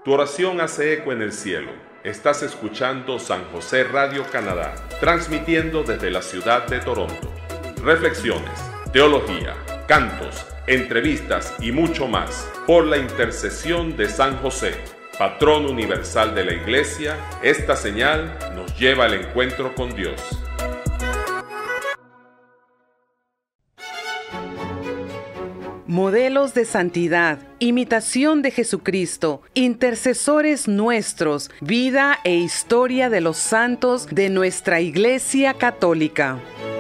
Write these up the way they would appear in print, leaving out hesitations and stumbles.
Tu oración hace eco en el cielo. Estás escuchando San José Radio Canadá, transmitiendo desde la ciudad de Toronto. Reflexiones, teología, cantos, entrevistas y mucho más por la intercesión de San José, patrón universal de la Iglesia. Esta señal nos lleva al encuentro con Dios. Modelos de santidad, imitación de Jesucristo, intercesores nuestros, vida e historia de los santos de nuestra Iglesia Católica.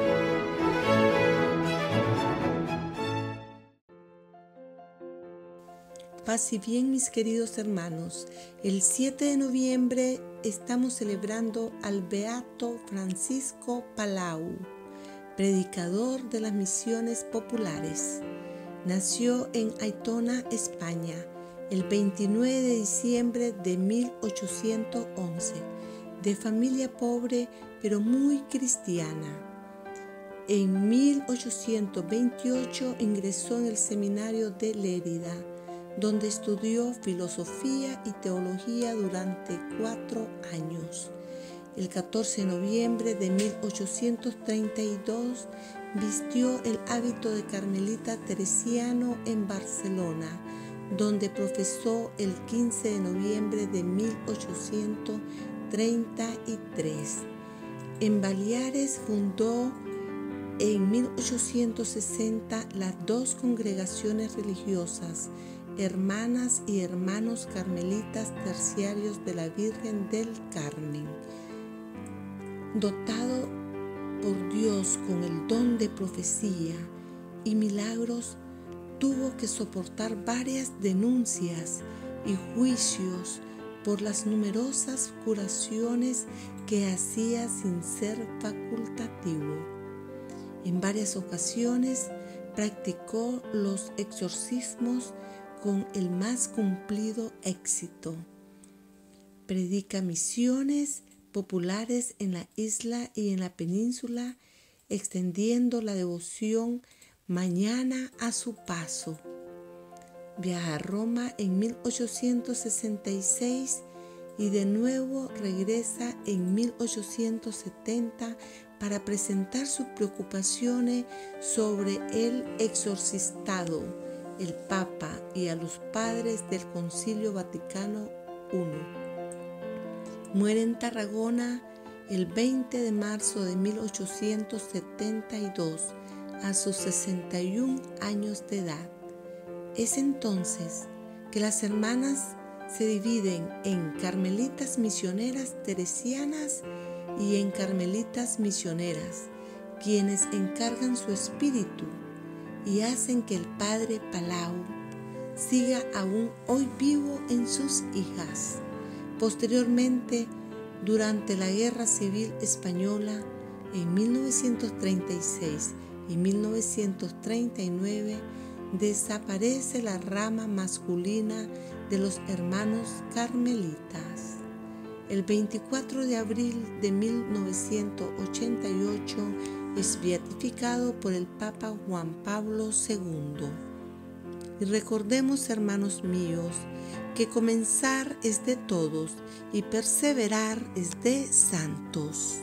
Paz y bien, mis queridos hermanos. El 7 de noviembre estamos celebrando al Beato Francisco Palau, predicador de las misiones populares. Nació en Aitona, España, el 29 de diciembre de 1811, de familia pobre pero muy cristiana. En 1828 ingresó en el seminario de Lérida, donde estudió filosofía y teología durante 4 años. El 14 de noviembre de 1832 vistió el hábito de carmelita teresiano en Barcelona, donde profesó el 15 de noviembre de 1833. En Baleares fundó en 1860 las 2 congregaciones religiosas, Hermanas y Hermanos Carmelitas Terciarios de la Virgen del Carmen. Dotado por Dios con el don de profecía y milagros, tuvo que soportar varias denuncias y juicios por las numerosas curaciones que hacía sin ser facultativo. En varias ocasiones practicó los exorcismos con el más cumplido éxito. Predica misiones populares en la isla y en la península, extendiendo la devoción mañana a su paso. Viaja a Roma en 1866 y de nuevo regresa en 1870 para presentar sus preocupaciones sobre el exorcistado, el Papa y a los padres del Concilio Vaticano I. Muere en Tarragona el 20 de marzo de 1872 a sus 61 años de edad. Es entonces que las hermanas se dividen en carmelitas misioneras teresianas y en carmelitas misioneras, quienes encargan su espíritu y hacen que el padre Palau siga aún hoy vivo en sus hijas. Posteriormente, durante la Guerra Civil Española, en 1936 y 1939, desaparece la rama masculina de los hermanos carmelitas. El 24 de abril de 1988 es beatificado por el Papa Juan Pablo II. Y recordemos, hermanos míos, que comenzar es de todos y perseverar es de santos.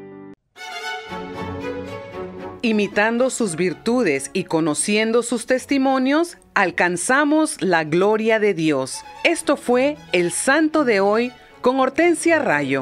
Imitando sus virtudes y conociendo sus testimonios, alcanzamos la gloria de Dios. Esto fue el Santo de hoy con Hortensia Rayo.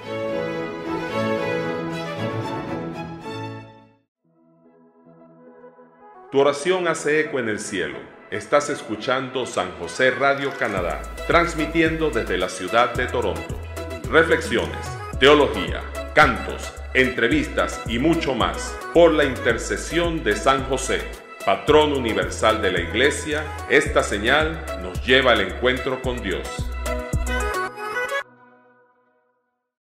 Tu oración hace eco en el cielo. Estás escuchando San José Radio Canadá, transmitiendo desde la ciudad de Toronto. Reflexiones, teología, cantos, entrevistas y mucho más por la intercesión de San José, patrón universal de la Iglesia. Esta señal nos lleva al encuentro con Dios.